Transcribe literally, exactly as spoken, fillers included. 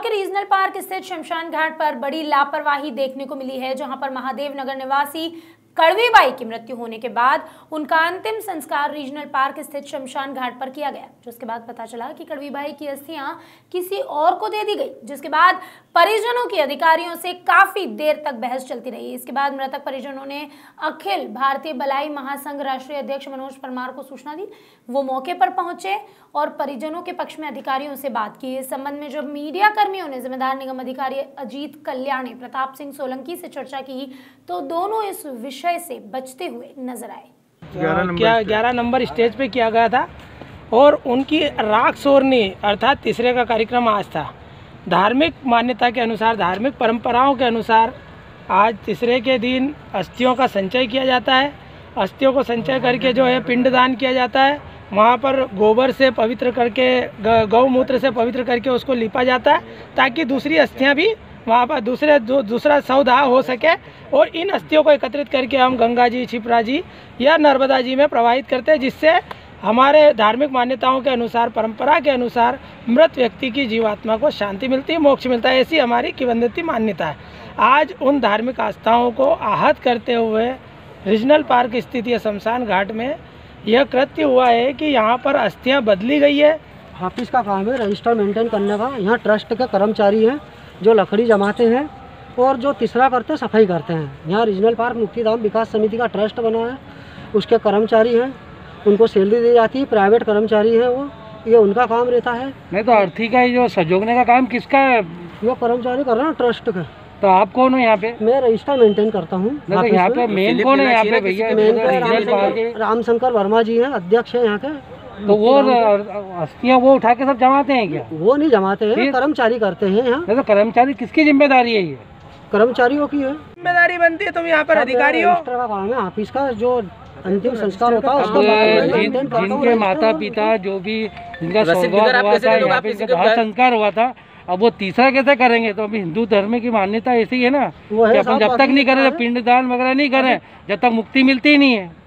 के regional park स्थित शमशान घाट पर बड़ी लापरवाही देखने को मिली है, जहां पर महादेव नगर निवासी कड़वी बाई की मृत्यु होने के बाद उनका अंतिम संस्कार रीजनल पार्क स्थित शमशान घाट पर किया गया। जिसके बाद पता चला कि कड़वी बाई की अस्थियां किसी और को दे दी गई, जिसके बाद परिजनों की अधिकारियों से काफी देर तक बहस चलती रही। इसके बाद मृतक परिजनों ने अखिल भारतीय बलाई महासंघ राष्ट्रीय अध्यक्ष मनोज परमार को सूचना दी। वो मौके पर पहुंचे और परिजनों के पक्ष में अधिकारियों से बात की। इस संबंध में जब मीडिया कर्मियों ने जिम्मेदार निगम अधिकारी अजीत कल्याणी प्रताप सिंह सोलंकी से चर्चा की तो दोनों इस विषय से बचते हुए नजर आए। क्या ग्यारह नंबर स्टेज पे किया गया था और उनकी राख सोरनी अर्थात तीसरे का कार्यक्रम आज था। धार्मिक मान्यता के अनुसार, धार्मिक परंपराओं के अनुसार आज तीसरे के दिन अस्थियों का संचय किया जाता है। अस्थियों को संचय करके जो है पिंडदान किया जाता है। वहाँ पर गोबर से पवित्र करके, गौमूत्र से पवित्र करके उसको लिपा जाता है ताकि दूसरी अस्थियाँ भी वहाँ पर दूसरे जो दूसरा सौदा हो सके। और इन अस्थियों को एकत्रित करके हम गंगा जी, क्षिप्रा जी या नर्मदा जी में प्रवाहित करते हैं, जिससे हमारे धार्मिक मान्यताओं के अनुसार, परंपरा के अनुसार मृत व्यक्ति की जीवात्मा को शांति मिलती है, मोक्ष मिलता है। ऐसी हमारी किंवदंती मान्यता है। आज उन धार्मिक आस्थाओं को आहत करते हुए रीजनल पार्क स्थित यह शमशान घाट में यह कृत्य हुआ है कि यहाँ पर अस्थियाँ बदली गई है। ऑफिस का काम है रजिस्टर मेंटेन करने का। यहाँ ट्रस्ट के कर्मचारी हैं जो लकड़ी जमाते हैं और जो तीसरा करते सफाई करते हैं। यहाँ रीजनल पार्क मुक्तिधाम विकास समिति का ट्रस्ट बना है, उसके कर्मचारी हैं, उनको सैलरी दी जाती है, प्राइवेट कर्मचारी हैं वो, ये उनका काम रहता है। नहीं तो अर्थी का जो सजोगने का काम किसका है? वो कर्मचारी कर रहे हैं ट्रस्ट का। तो आप कौन हो यहाँ पे? मैं रजिस्टर मेंटेन करता हूँ। यहाँ पे मेन कौन है यहाँ पे भैया? रामशंकर वर्मा जी हैं, अध्यक्ष हैं यहाँ के। तो वो अस्थियाँ वो उठा के सब जमाते हैं क्या? वो नहीं जमाते हैं, कर्मचारी करते हैं यहाँ। तो कर्मचारी किसकी जिम्मेदारी है? ये कर्मचारियों की है जिम्मेदारी बनती है। तुम यहाँ पर अधिकारी हो। का काम है ऑफिस का, जो अंतिम संस्कार होता है उसको जिन, जिनके माता पिता जो भी जिनका स्वर्गवास हुआ था, यहाँ पे इनका दाह संस्कार हुआ था, अब वो तीसरा कैसे करेंगे? तो अभी हिंदू धर्म की मान्यता ऐसी है ना कि अपन जब तक नहीं करें, पिंडदान वगैरह नहीं करें, जब तक मुक्ति मिलती ही नहीं है।